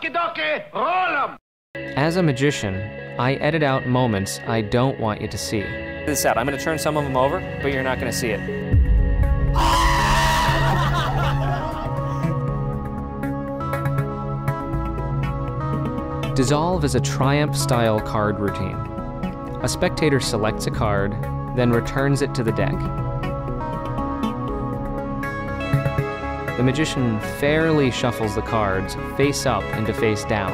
Okie dokie, roll 'em! As a magician, I edit out moments I don't want you to see. This out. I'm going to turn some of them over, but you're not going to see it. Dissolve is a Triumph-style card routine. A spectator selects a card, then returns it to the deck. The magician fairly shuffles the cards face up into face down.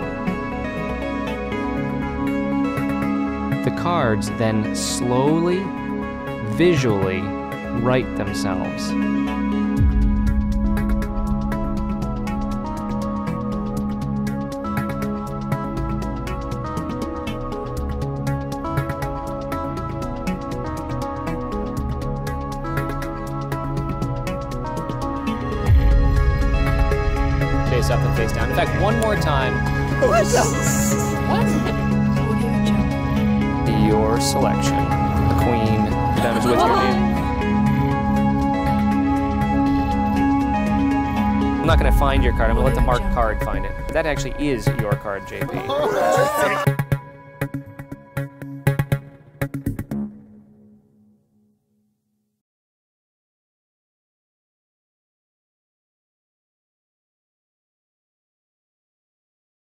The cards then slowly, visually right themselves. Face up and face down. In fact, one more time. What? Your selection. The queen, the diamonds with your name. I'm not going to find your card. I'm going to let the marked card find it. That actually is your card, JP.